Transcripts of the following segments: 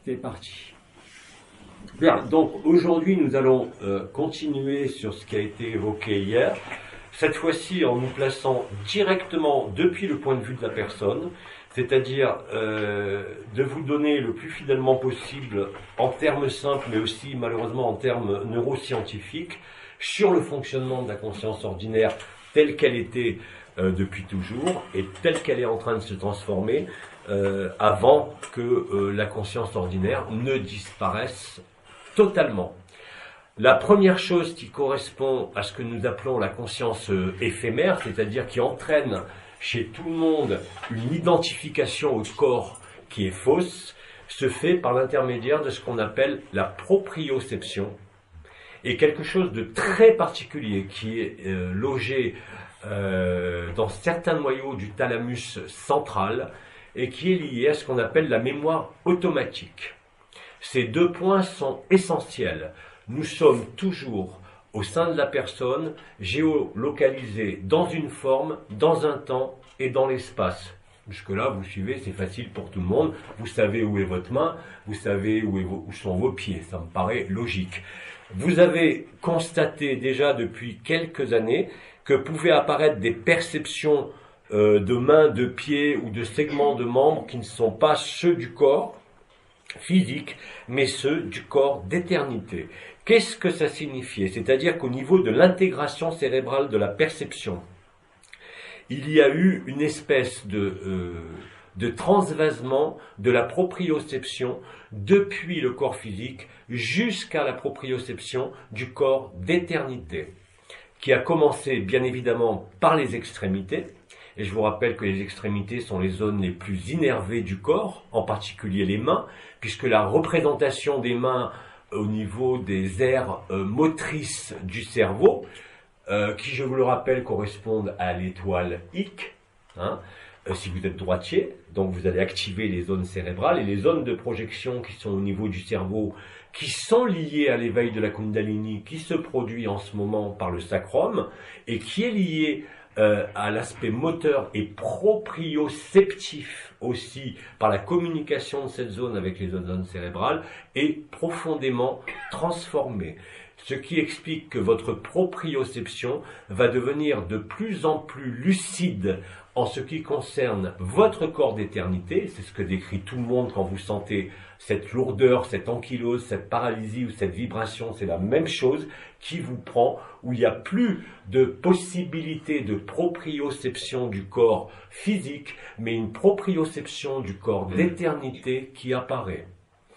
C'est parti. Bien, donc aujourd'hui nous allons continuer sur ce qui a été évoqué hier, cette fois-ci en nous plaçant directement depuis le point de vue de la personne, c'est-à-dire de vous donner le plus fidèlement possible en termes simples mais aussi malheureusement en termes neuroscientifiques sur le fonctionnement de la conscience ordinaire telle qu'elle était depuis toujours et telle qu'elle est en train de se transformer avant que la conscience ordinaire ne disparaisse totalement. La première chose qui correspond à ce que nous appelons la conscience éphémère, c'est-à-dire qui entraîne chez tout le monde une identification au corps qui est fausse, se fait par l'intermédiaire de ce qu'on appelle la proprioception, et quelque chose de très particulier qui est logé dans certains noyaux du thalamus central et qui est lié à ce qu'on appelle la mémoire automatique. Ces deux points sont essentiels. Nous sommes toujours au sein de la personne géolocalisés dans une forme, dans un temps et dans l'espace. Jusque-là, vous suivez, c'est facile pour tout le monde. Vous savez où est votre main, vous savez où sont vos pieds. Ça me paraît logique. Vous avez constaté déjà depuis quelques années que pouvaient apparaître des perceptions de mains, de pieds ou de segments de membres qui ne sont pas ceux du corps physique, mais ceux du corps d'éternité. Qu'est-ce que ça signifiait? C'est-à-dire qu'au niveau de l'intégration cérébrale de la perception, il y a eu une espèce de transvasement de la proprioception depuis le corps physique jusqu'à la proprioception du corps d'éternité, qui a commencé bien évidemment par les extrémités. Et je vous rappelle que les extrémités sont les zones les plus innervées du corps, en particulier les mains, puisque la représentation des mains au niveau des aires motrices du cerveau, qui, je vous le rappelle, correspondent à l'étoile Ic, si vous êtes droitier, donc vous allez activer les zones cérébrales, et les zones de projection qui sont au niveau du cerveau, qui sont liées à l'éveil de la Kundalini, qui se produit en ce moment par le sacrum, et qui est lié à l'aspect moteur et proprioceptif aussi par la communication de cette zone avec les autres zones cérébrales, est profondément transformée. Ce qui explique que votre proprioception va devenir de plus en plus lucide en ce qui concerne votre corps d'éternité. C'est ce que décrit tout le monde quand vous sentez cette lourdeur, cette ankylose, cette paralysie ou cette vibration. C'est la même chose qui vous prend, où il n'y a plus de possibilité de proprioception du corps physique, mais une proprioception du corps d'éternité qui apparaît.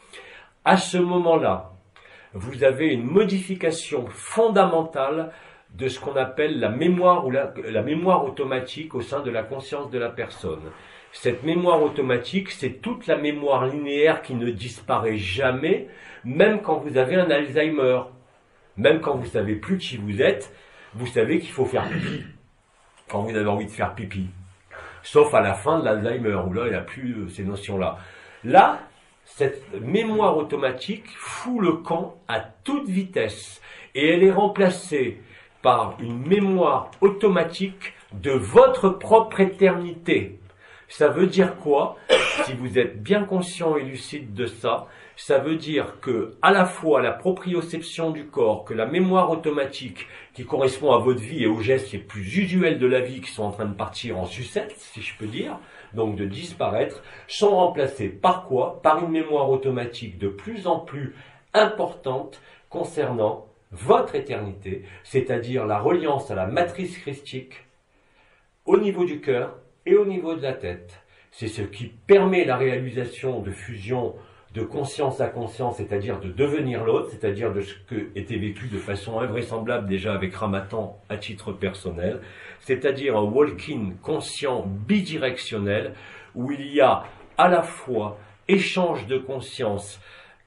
À ce moment-là, vous avez une modification fondamentale de ce qu'on appelle la mémoire ou la mémoire automatique au sein de la conscience de la personne. Cette mémoire automatique, c'est toute la mémoire linéaire qui ne disparaît jamais, même quand vous avez un Alzheimer. Même quand vous savez plus qui vous êtes, vous savez qu'il faut faire pipi. Quand vous avez envie de faire pipi. Sauf à la fin de l'Alzheimer, où là, il n'y a plus ces notions-là. Là, cette mémoire automatique fout le camp à toute vitesse. Et elle est remplacée par une mémoire automatique de votre propre éternité. Ça veut dire quoi? Si vous êtes bien conscient et lucide de ça, ça veut dire que à la fois la proprioception du corps, que la mémoire automatique qui correspond à votre vie et aux gestes les plus usuels de la vie qui sont en train de partir en sucette, si je peux dire, donc de disparaître, sont remplacés par quoi? Par une mémoire automatique de plus en plus importante concernant votre éternité, c'est-à-dire la reliance à la matrice christique au niveau du cœur et au niveau de la tête. C'est ce qui permet la réalisation de fusion de conscience à conscience, c'est-à-dire de devenir l'autre, c'est-à-dire de ce que était vécu de façon invraisemblable déjà avec Ramatan à titre personnel, c'est-à-dire un walk-in conscient bidirectionnel où il y a à la fois échange de conscience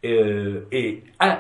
et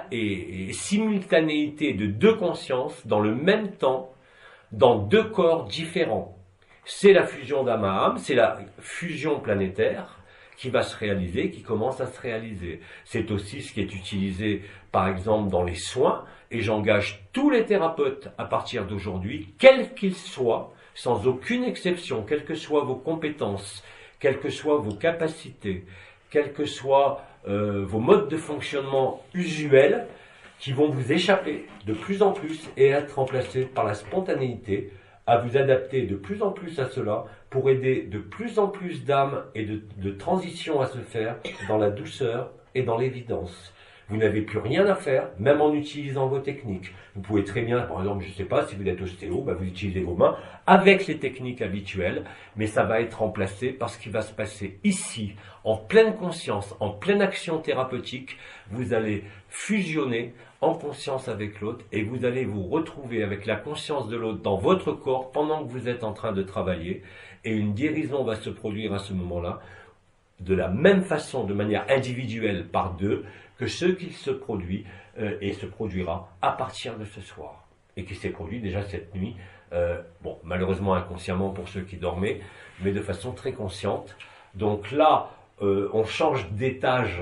simultanéité de deux consciences dans le même temps, dans deux corps différents. C'est la fusion d'âme à âme, c'est la fusion planétaire qui va se réaliser, qui commence à se réaliser. C'est aussi ce qui est utilisé, par exemple, dans les soins, et j'engage tous les thérapeutes à partir d'aujourd'hui, quels qu'ils soient, sans aucune exception, quelles que soient vos compétences, quelles que soient vos capacités, quelle que soit vos modes de fonctionnement usuels qui vont vous échapper de plus en plus et être remplacés par la spontanéité, à vous adapter de plus en plus à cela pour aider de plus en plus d'âmes et de transition à se faire dans la douceur et dans l'évidence. Vous n'avez plus rien à faire, même en utilisant vos techniques. Vous pouvez très bien, par exemple, je ne sais pas, si vous êtes ostéo, vous utilisez vos mains avec les techniques habituelles, mais ça va être remplacé par ce qui va se passer ici, en pleine conscience, en pleine action thérapeutique. Vous allez fusionner en conscience avec l'autre et vous allez vous retrouver avec la conscience de l'autre dans votre corps pendant que vous êtes en train de travailler et une guérison va se produire à ce moment-là de la même façon, de manière individuelle par deux, que ce qui se produit et se produira à partir de ce soir. Et qui s'est produit déjà cette nuit, malheureusement inconsciemment pour ceux qui dormaient, mais de façon très consciente. Donc là, on change d'étage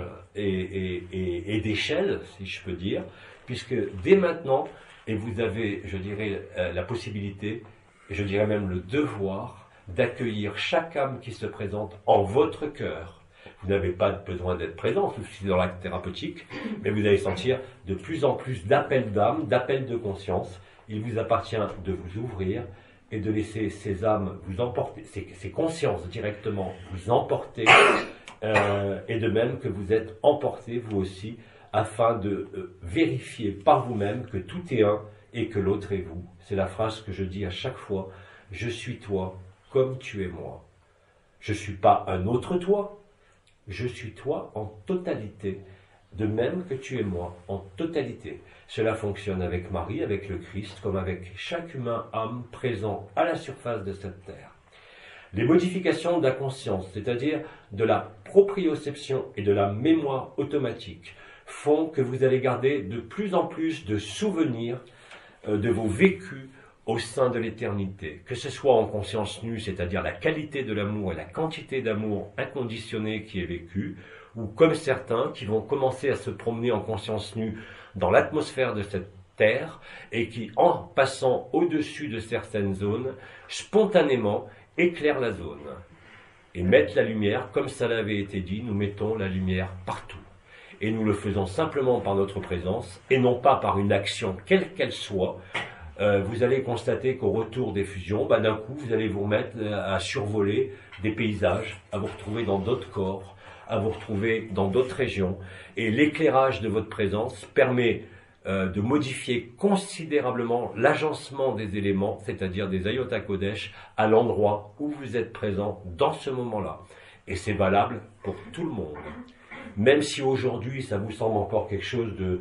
et d'échelle, si je peux dire, puisque dès maintenant, et vous avez, je dirais, la possibilité, et je dirais même le devoir, d'accueillir chaque âme qui se présente en votre cœur. Vous n'avez pas besoin d'être présent, c'est dans l'acte thérapeutique, mais vous allez sentir de plus en plus d'appels d'âme, d'appels de conscience. Il vous appartient de vous ouvrir et de laisser ces âmes vous emporter, ces consciences directement vous emporter, et de même que vous êtes emporté vous aussi, afin de vérifier par vous-même que tout est un et que l'autre est vous. C'est la phrase que je dis à chaque fois, je suis toi comme tu es moi. Je ne suis pas un autre toi, je suis toi en totalité, de même que tu es moi en totalité. Cela fonctionne avec Marie, avec le Christ, comme avec chaque humain âme présent à la surface de cette terre. Les modifications de la conscience, c'est-à-dire de la proprioception et de la mémoire automatique, font que vous allez garder de plus en plus de souvenirs de vos vécus au sein de l'éternité, que ce soit en conscience nue, c'est-à-dire la qualité de l'amour et la quantité d'amour inconditionné qui est vécu, ou comme certains qui vont commencer à se promener en conscience nue dans l'atmosphère de cette terre et qui, en passant au-dessus de certaines zones, spontanément éclairent la zone et mettent la lumière, comme ça l'avait été dit, nous mettons la lumière partout. Et nous le faisons simplement par notre présence et non pas par une action quelle qu'elle soit. Vous allez constater qu'au retour des fusions, d'un coup, vous allez vous remettre à survoler des paysages, à vous retrouver dans d'autres corps, à vous retrouver dans d'autres régions. Et l'éclairage de votre présence permet de modifier considérablement l'agencement des éléments, c'est-à-dire des Ayota Kodesh, à l'endroit où vous êtes présent dans ce moment-là. Et c'est valable pour tout le monde. Même si aujourd'hui, ça vous semble encore quelque chose de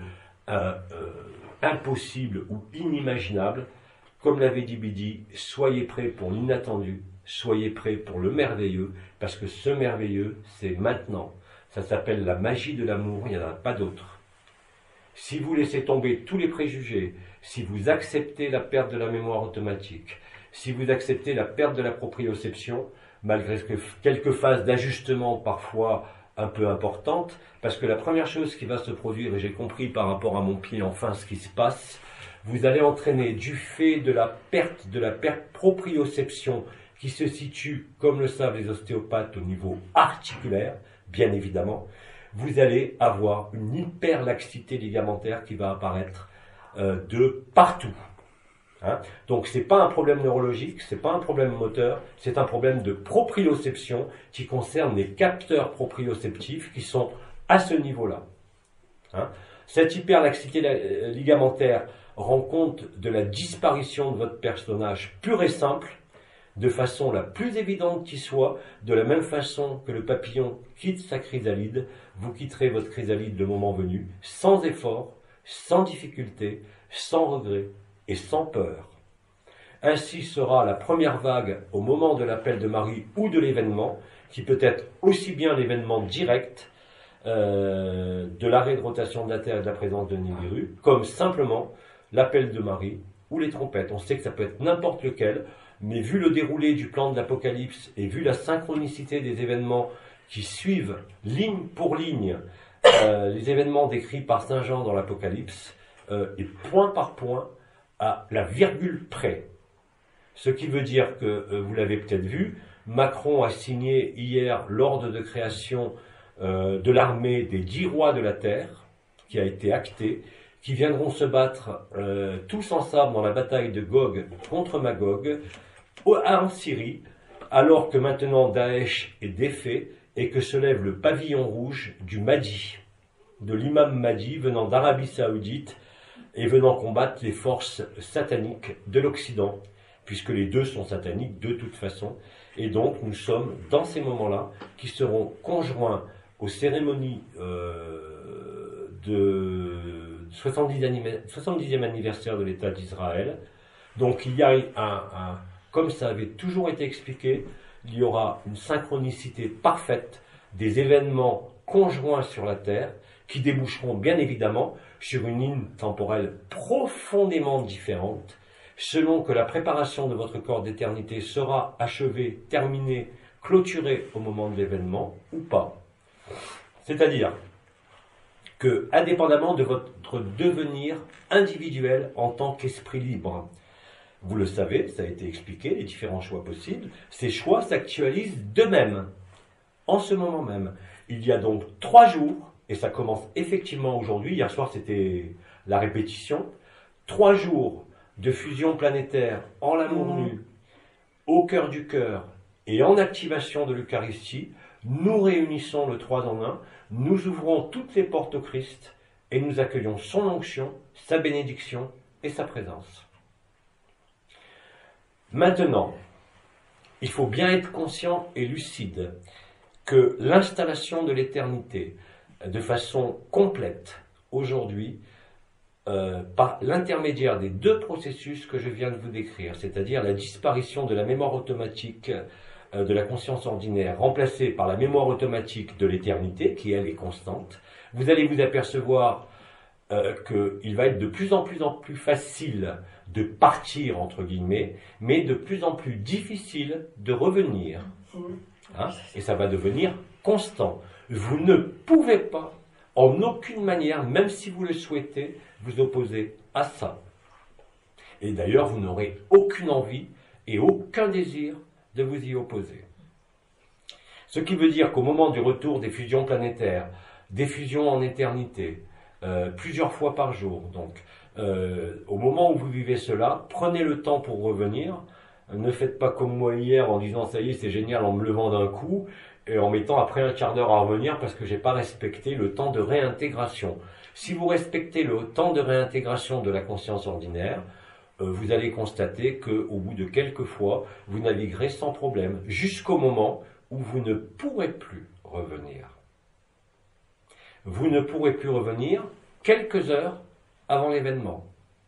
impossible ou inimaginable, comme l'avait dit Bidi, soyez prêts pour l'inattendu, soyez prêts pour le merveilleux, parce que ce merveilleux, c'est maintenant. Ça s'appelle la magie de l'amour, il n'y en a pas d'autre. Si vous laissez tomber tous les préjugés, si vous acceptez la perte de la mémoire automatique, si vous acceptez la perte de la proprioception, malgré quelques phases d'ajustement parfois un peu importante, parce que la première chose qui va se produire, et j'ai compris par rapport à mon pied enfin ce qui se passe, vous allez entraîner du fait de la perte proprioception qui se situe, comme le savent les ostéopathes, au niveau articulaire, bien évidemment, vous allez avoir une hyperlaxité ligamentaire qui va apparaître de partout. Donc c'est pas un problème neurologique, c'est pas un problème moteur, c'est un problème de proprioception qui concerne les capteurs proprioceptifs qui sont à ce niveau-là. Cette hyperlaxité ligamentaire rend compte de la disparition de votre personnage pur et simple, de façon la plus évidente qui soit, de la même façon que le papillon quitte sa chrysalide, vous quitterez votre chrysalide le moment venu, sans effort, sans difficulté, sans regret et sans peur. Ainsi sera la première vague au moment de l'appel de Marie ou de l'événement, qui peut être aussi bien l'événement direct de l'arrêt de rotation de la Terre et de la présence de Nibiru, comme simplement l'appel de Marie ou les trompettes. On sait que ça peut être n'importe lequel, mais vu le déroulé du plan de l'Apocalypse et vu la synchronicité des événements qui suivent ligne pour ligne les événements décrits par Saint Jean dans l'Apocalypse, et point par point, à la virgule près. Ce qui veut dire que, vous l'avez peut-être vu, Macron a signé hier l'ordre de création de l'armée des 10 rois de la terre, qui a été actée, qui viendront se battre tous ensemble dans la bataille de Gog contre Magog en Syrie, alors que maintenant Daesh est défait et que se lève le pavillon rouge du Mahdi, de l'imam Mahdi venant d'Arabie Saoudite et venant combattre les forces sataniques de l'Occident, puisque les deux sont sataniques de toute façon. Et donc nous sommes dans ces moments-là qui seront conjoints aux cérémonies de 70e anniversaire de l'État d'Israël. Donc il y a comme ça avait toujours été expliqué, il y aura une synchronicité parfaite des événements conjoints sur la Terre qui déboucheront bien évidemment sur une ligne temporelle profondément différente, selon que la préparation de votre corps d'éternité sera achevée, terminée, clôturée au moment de l'événement ou pas. C'est-à-dire que, indépendamment de votre devenir individuel en tant qu'esprit libre, vous le savez, ça a été expliqué, les différents choix possibles, ces choix s'actualisent d'eux-mêmes, en ce moment même. Il y a donc 3 jours, et ça commence effectivement aujourd'hui, hier soir c'était la répétition, 3 jours de fusion planétaire en l'amour nu, au cœur du cœur et en activation de l'Eucharistie. Nous réunissons le 3 en 1, nous ouvrons toutes les portes au Christ et nous accueillons son onction, sa bénédiction et sa présence. Maintenant, il faut bien être conscient et lucide que l'installation de l'éternité de façon complète aujourd'hui, par l'intermédiaire des 2 processus que je viens de vous décrire, c'est-à-dire la disparition de la mémoire automatique de la conscience ordinaire, remplacée par la mémoire automatique de l'éternité, qui elle est constante, vous allez vous apercevoir qu'il va être de plus en plus facile de partir, entre guillemets, mais de plus en plus difficile de revenir. Hein, et ça va devenir constant. Vous ne pouvez pas, en aucune manière, même si vous le souhaitez, vous opposer à ça. Et d'ailleurs, vous n'aurez aucune envie et aucun désir de vous y opposer. Ce qui veut dire qu'au moment du retour des fusions planétaires, des fusions en éternité, plusieurs fois par jour, donc au moment où vous vivez cela, prenez le temps pour revenir. Ne faites pas comme moi hier en disant ça y est, c'est génial, en me levant d'un coup et en mettant après un quart d'heure à revenir parce que j'ai pas respecté le temps de réintégration. Si vous respectez le temps de réintégration de la conscience ordinaire, vous allez constater qu'au bout de quelques fois, vous naviguerez sans problème, jusqu'au moment où vous ne pourrez plus revenir. Vous ne pourrez plus revenir quelques heures avant l'événement.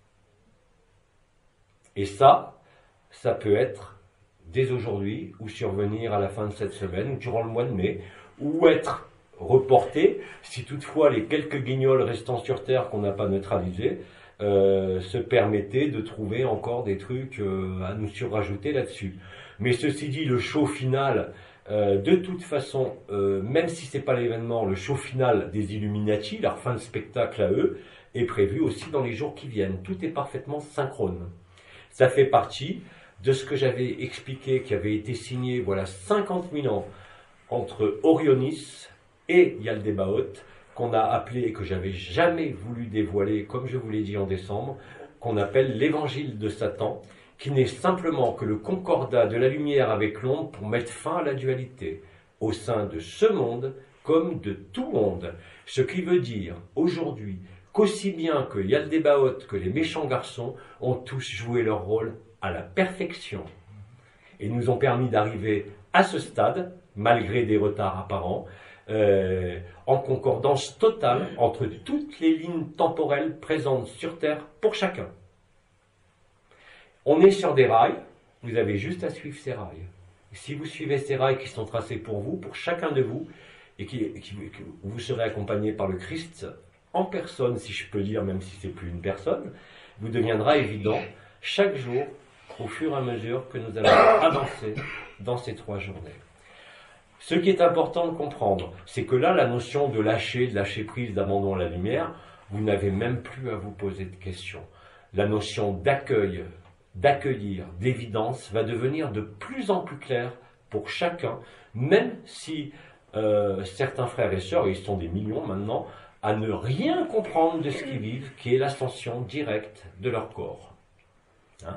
Et ça peut être dès aujourd'hui, ou survenir à la fin de cette semaine, ou durant le mois de mai, ou être reporté, si toutefois les quelques guignols restants sur Terre qu'on n'a pas neutralisés, se permettaient de trouver encore des trucs à nous surrajouter là-dessus. Mais ceci dit, le show final, de toute façon, même si c'est pas l'événement, le show final des Illuminati, leur fin de spectacle à eux, est prévu aussi dans les jours qui viennent. Tout est parfaitement synchrone. Ça fait partie de ce que j'avais expliqué, qui avait été signé, voilà, 50 000 ans entre Orionis et Yaldabaoth, qu'on a appelé, et que j'avais jamais voulu dévoiler, comme je vous l'ai dit en décembre, qu'on appelle l'évangile de Satan, qui n'est simplement que le concordat de la lumière avec l'ombre pour mettre fin à la dualité, au sein de ce monde comme de tout monde. Ce qui veut dire, aujourd'hui, qu'aussi bien que Yaldabaoth que les méchants garçons ont tous joué leur rôle à la perfection, et nous ont permis d'arriver à ce stade, malgré des retards apparents, en concordance totale entre toutes les lignes temporelles présentes sur Terre pour chacun. On est sur des rails, vous avez juste à suivre ces rails. Si vous suivez ces rails qui sont tracés pour vous, pour chacun de vous, et que vous serez accompagné par le Christ en personne, si je peux dire, même si c'est plus une personne, vous deviendra évident chaque jour, au fur et à mesure que nous allons avancer dans ces 3 journées. Ce qui est important de comprendre, c'est que là, la notion de lâcher prise, d'abandon à la lumière, vous n'avez même plus à vous poser de questions. La notion d'accueil, d'accueillir, d'évidence va devenir de plus en plus claire pour chacun, même si certains frères et sœurs, et ils sont des millions maintenant, à ne rien comprendre de ce qu'ils vivent, qui est l'ascension directe de leur corps. Hein.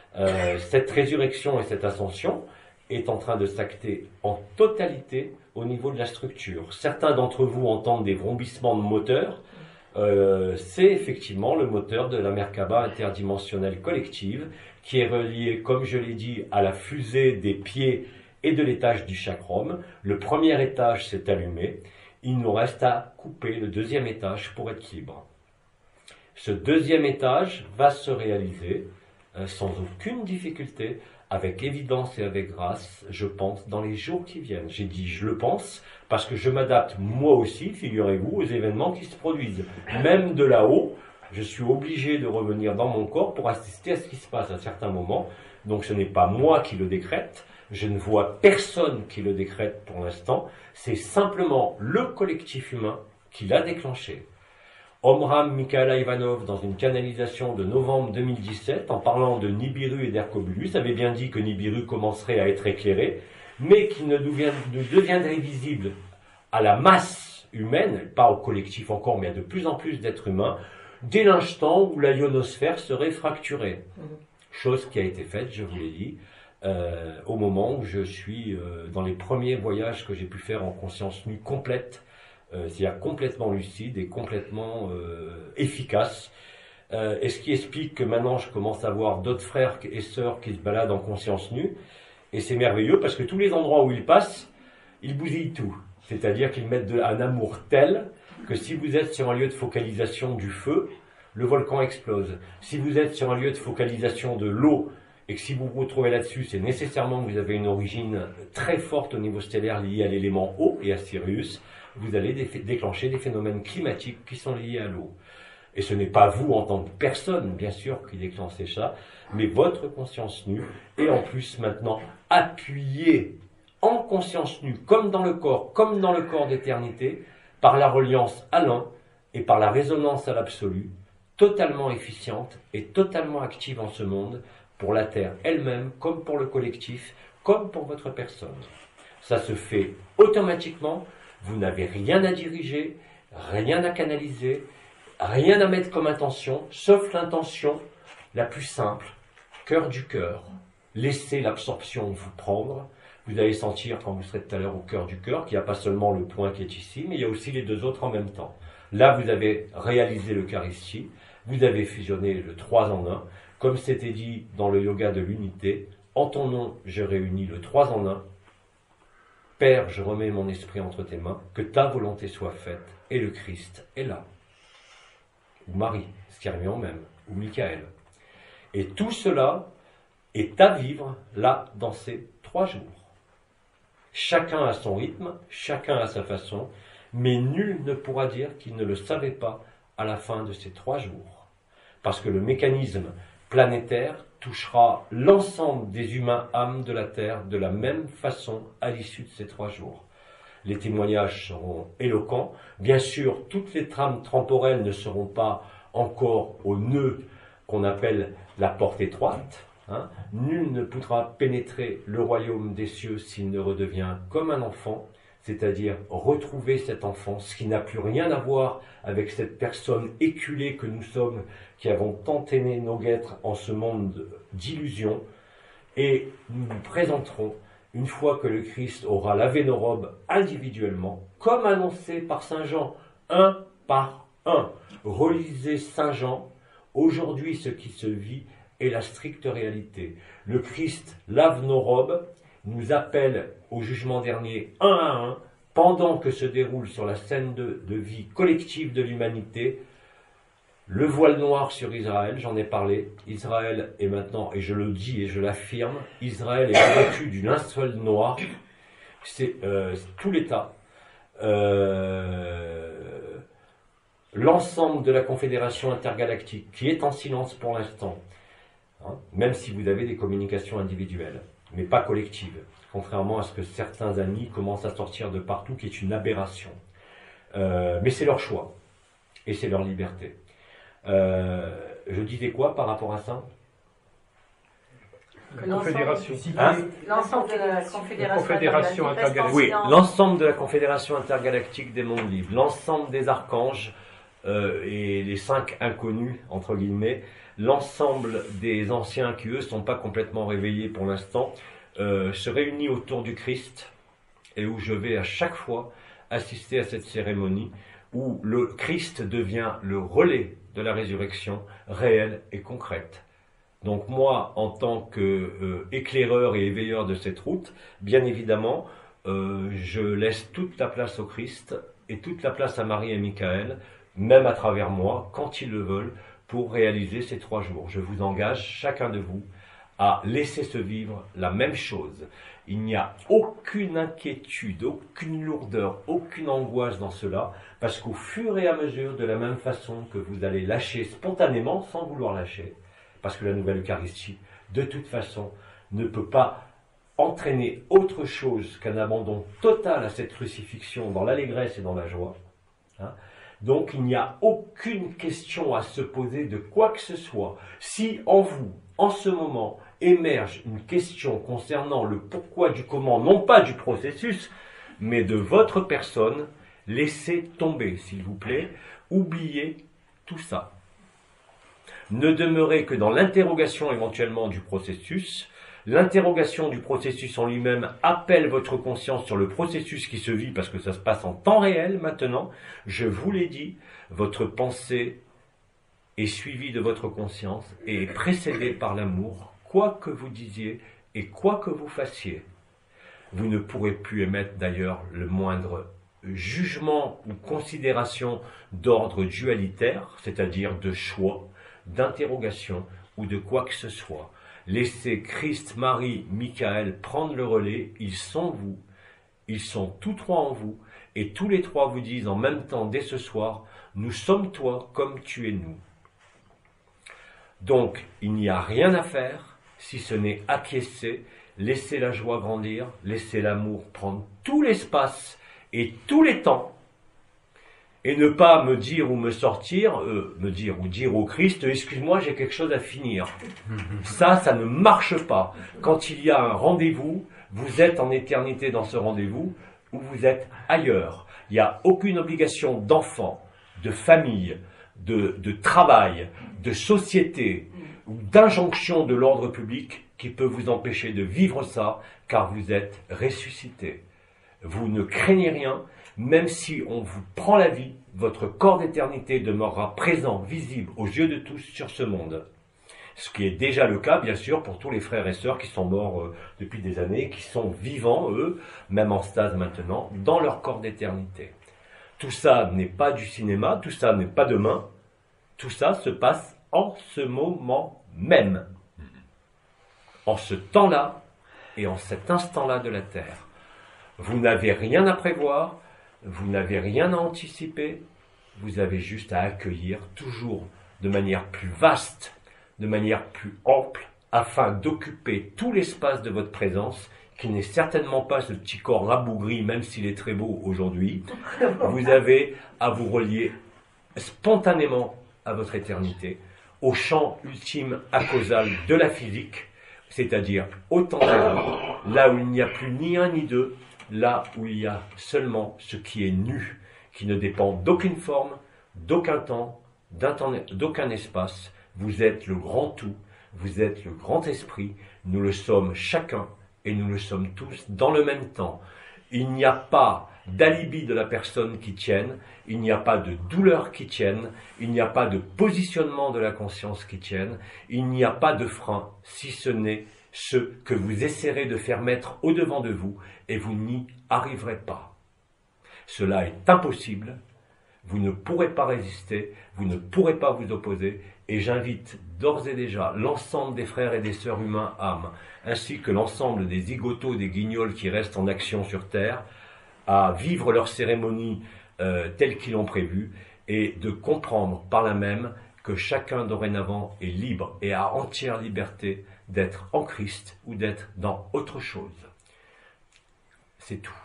Cette résurrection et cette ascension est en train de s'acter en totalité au niveau de la structure. Certains d'entre vous entendent des vrombissements de moteurs. C'est effectivement le moteur de la Merkaba interdimensionnelle collective qui est relié, comme je l'ai dit, à la fusée des pieds et de l'étage du chakram. Le premier étage s'est allumé. Il nous reste à couper le deuxième étage pour être libre. Ce deuxième étage va se réaliser sans aucune difficulté, avec évidence et avec grâce, je pense, dans les jours qui viennent. J'ai dit je le pense, parce que je m'adapte moi aussi, figurez-vous, aux événements qui se produisent. Même de là-haut, je suis obligé de revenir dans mon corps pour assister à ce qui se passe à certains moments. Donc ce n'est pas moi qui le décrète, je ne vois personne qui le décrète pour l'instant, c'est simplement le collectif humain qui l'a déclenché. Omram Mikhaila Ivanov, dans une canalisation de novembre 2017, en parlant de Nibiru et d'Hercobulus, avait bien dit que Nibiru commencerait à être éclairé, mais qu'il ne deviendrait visible à la masse humaine, pas au collectif encore, mais à de plus en plus d'êtres humains, dès l'instant où la ionosphère serait fracturée. Chose qui a été faite, je vous l'ai dit, au moment où je suis dans les premiers voyages que j'ai pu faire en conscience nue complète, c'est-à-dire complètement lucide et complètement efficace. Et ce qui explique que maintenant je commence à voir d'autres frères et sœurs qui se baladent en conscience nue. Et c'est merveilleux parce que tous les endroits où ils passent, ils bousillent tout. C'est-à-dire qu'ils mettent un amour tel que si vous êtes sur un lieu de focalisation du feu, le volcan explose. Si vous êtes sur un lieu de focalisation de l'eau et que si vous vous retrouvez là-dessus, c'est nécessairement que vous avez une origine très forte au niveau stellaire liée à l'élément eau et à Sirius, vous allez déclencher des phénomènes climatiques qui sont liés à l'eau. Et ce n'est pas vous en tant que personne, bien sûr, qui déclenchez ça, mais votre conscience nue, et en plus maintenant appuyée en conscience nue, comme dans le corps d'éternité, par la reliance à l'un et par la résonance à l'absolu, totalement efficiente et totalement active en ce monde, pour la Terre elle-même, comme pour le collectif, comme pour votre personne. Ça se fait automatiquement. Vous n'avez rien à diriger, rien à canaliser, rien à mettre comme intention, sauf l'intention la plus simple, cœur du cœur. Laissez l'absorption vous prendre. Vous allez sentir, quand vous serez tout à l'heure au cœur du cœur, qu'il n'y a pas seulement le point qui est ici, mais il y a aussi les deux autres en même temps. Là, vous avez réalisé l'Eucharistie, vous avez fusionné le 3 en 1, comme c'était dit dans le yoga de l'unité. En ton nom, je réunis le 3 en 1. Père, je remets mon esprit entre tes mains, que ta volonté soit faite, et le Christ est là. Ou Marie, Skirmion même, ou Michael. Et tout cela est à vivre, là, dans ces 3 jours. Chacun a son rythme, chacun a sa façon, mais nul ne pourra dire qu'il ne le savait pas à la fin de ces 3 jours. Parce que le mécanisme planétaire touchera l'ensemble des humains âmes de la Terre de la même façon à l'issue de ces 3 jours. Les témoignages seront éloquents. Bien sûr, toutes les trames temporelles ne seront pas encore au nœud qu'on appelle la porte étroite. Hein. Nul ne pourra pénétrer le royaume des cieux s'il ne redevient comme un enfant, c'est-à-dire retrouver cette enfance qui n'a plus rien à voir avec cette personne éculée que nous sommes, qui avons tant aimé nos guêtres en ce monde d'illusions, et nous nous présenterons, une fois que le Christ aura lavé nos robes individuellement, comme annoncé par Saint Jean, un par un. Relisez Saint Jean, aujourd'hui ce qui se vit est la stricte réalité. Le Christ lave nos robes, nous appelle au jugement dernier un à un, pendant que se déroule sur la scène de vie collective de l'humanité, le voile noir sur Israël, j'en ai parlé. Israël est maintenant, et je le dis et je l'affirme, Israël est revêtu du linceul noir. C'est tout l'État, l'ensemble de la Confédération intergalactique, qui est en silence pour l'instant, hein, même si vous avez des communications individuelles, mais pas collectives, contrairement à ce que certains amis commencent à sortir de partout, qui est une aberration. Mais c'est leur choix, et c'est leur liberté. Je disais quoi par rapport à ça? Confédération. L'ensemble de la Confédération intergalactique. Oui, l'ensemble de la Confédération intergalactique des mondes libres, l'ensemble des archanges et les 5 inconnus, entre guillemets, l'ensemble des anciens qui, eux, ne sont pas complètement réveillés pour l'instant, se réunit autour du Christ et où je vais à chaque fois assister à cette cérémonie où le Christ devient le relais de la résurrection réelle et concrète. Donc moi, en tant qu'éclaireur et éveilleur de cette route, bien évidemment, je laisse toute la place au Christ et toute la place à Marie et Michael, même à travers moi, quand ils le veulent, pour réaliser ces 3 jours. Je vous engage, chacun de vous, à laisser se vivre la même chose. Il n'y a aucune inquiétude, aucune lourdeur, aucune angoisse dans cela, parce qu'au fur et à mesure, de la même façon que vous allez lâcher spontanément, sans vouloir lâcher, parce que la nouvelle Eucharistie, de toute façon, ne peut pas entraîner autre chose qu'un abandon total à cette crucifixion dans l'allégresse et dans la joie. Donc il n'y a aucune question à se poser de quoi que ce soit. Si en vous, en ce moment, émerge une question concernant le pourquoi du comment, non pas du processus, mais de votre personne, laissez tomber, s'il vous plaît, oubliez tout ça. Ne demeurez que dans l'interrogation éventuellement du processus. L'interrogation du processus en lui-même appelle votre conscience sur le processus qui se vit parce que ça se passe en temps réel maintenant. Je vous l'ai dit, votre pensée est suivie de votre conscience et est précédée par l'amour, quoi que vous disiez et quoi que vous fassiez. Vous ne pourrez plus émettre d'ailleurs le moindre jugement ou considération d'ordre dualitaire, c'est-à-dire de choix, d'interrogation ou de quoi que ce soit. Laissez Christ, Marie, Michael prendre le relais, ils sont vous, ils sont tous 3 en vous, et tous les 3 vous disent en même temps dès ce soir, nous sommes toi comme tu es nous. Donc, il n'y a rien à faire, si ce n'est acquiescer, laisser la joie grandir, laisser l'amour prendre tout l'espace et tous les temps, et ne pas me dire ou me sortir, dire au Christ, excuse-moi, j'ai quelque chose à finir. Ça ne marche pas. Quand il y a un rendez-vous, vous êtes en éternité dans ce rendez-vous, ou vous êtes ailleurs. Il n'y a aucune obligation d'enfant, de famille, de travail, de société, ou d'injonction de l'ordre public qui peut vous empêcher de vivre ça, car vous êtes ressuscité. Vous ne craignez rien, même si on vous prend la vie, votre corps d'éternité demeurera présent, visible aux yeux de tous sur ce monde. Ce qui est déjà le cas, bien sûr, pour tous les frères et sœurs qui sont morts depuis des années, qui sont vivants, eux, même en stase maintenant, dans leur corps d'éternité. Tout ça n'est pas du cinéma, tout ça n'est pas demain, tout ça se passe en ce moment même, en ce temps-là et en cet instant-là de la Terre. Vous n'avez rien à prévoir, vous n'avez rien à anticiper, vous avez juste à accueillir, toujours de manière plus vaste, de manière plus ample, afin d'occuper tout l'espace de votre présence, qui n'est certainement pas ce petit corps rabougri, même s'il est très beau aujourd'hui. Vous avez à vous relier spontanément à votre éternité, au champ ultime acausal de la physique, c'est-à-dire au temps zéro, là où il n'y a plus ni un ni deux, là où il y a seulement ce qui est nu, qui ne dépend d'aucune forme, d'aucun temps, d'aucun espace. Vous êtes le grand tout, vous êtes le grand esprit, nous le sommes chacun et nous le sommes tous dans le même temps. Il n'y a pas d'alibi de la personne qui tienne, il n'y a pas de douleur qui tienne, il n'y a pas de positionnement de la conscience qui tienne, il n'y a pas de frein, si ce n'est ce que vous essaierez de faire mettre au-devant de vous, et vous n'y arriverez pas. Cela est impossible, vous ne pourrez pas résister, vous ne pourrez pas vous opposer, et j'invite d'ores et déjà l'ensemble des frères et des sœurs humains âmes, ainsi que l'ensemble des zigotos, des guignols qui restent en action sur Terre, à vivre leur cérémonie telle qu'ils l'ont prévue, et de comprendre par là même que chacun dorénavant est libre et a entière liberté d'être en Christ ou d'être dans autre chose. C'est tout.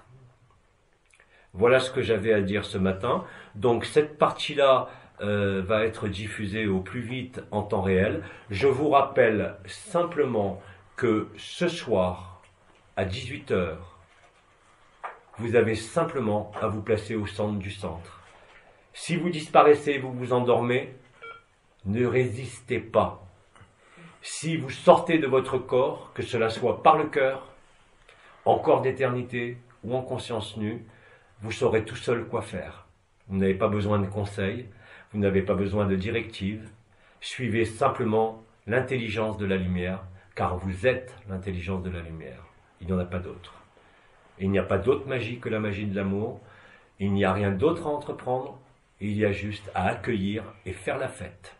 Voilà ce que j'avais à dire ce matin. Donc cette partie-là va être diffusée au plus vite en temps réel. Je vous rappelle simplement que ce soir, à 18 h, vous avez simplement à vous placer au centre du centre. Si vous disparaissez, vous vous endormez, ne résistez pas. Si vous sortez de votre corps, que cela soit par le cœur, en corps d'éternité ou en conscience nue, vous saurez tout seul quoi faire. Vous n'avez pas besoin de conseils, vous n'avez pas besoin de directives. Suivez simplement l'intelligence de la lumière, car vous êtes l'intelligence de la lumière. Il n'y en a pas d'autre. Il n'y a pas d'autre magie que la magie de l'amour. Il n'y a rien d'autre à entreprendre. Il y a juste à accueillir et faire la fête.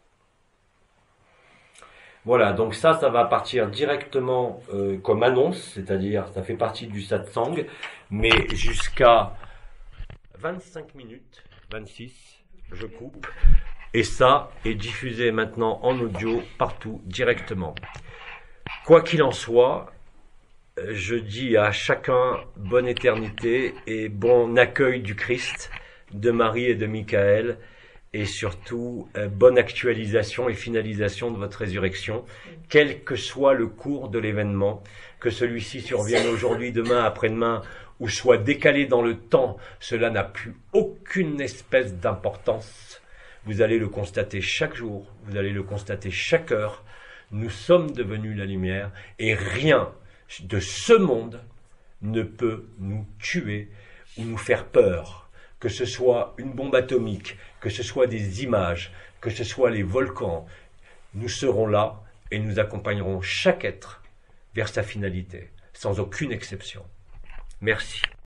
Voilà, donc ça va partir directement comme annonce, c'est-à-dire ça fait partie du satsang, mais jusqu'à 25 minutes, 26, je coupe, et ça est diffusé maintenant en audio partout directement. Quoi qu'il en soit, je dis à chacun bonne éternité et bon accueil du Christ, de Marie et de Michael, et surtout bonne actualisation et finalisation de votre résurrection, quel que soit le cours de l'événement, que celui-ci survienne aujourd'hui, demain, après-demain, ou soit décalé dans le temps, cela n'a plus aucune espèce d'importance. Vous allez le constater chaque jour, vous allez le constater chaque heure. Nous sommes devenus la lumière et rien de ce monde ne peut nous tuer ou nous faire peur. Que ce soit une bombe atomique, que ce soit des images, que ce soit les volcans, nous serons là et nous accompagnerons chaque être vers sa finalité, sans aucune exception. Merci.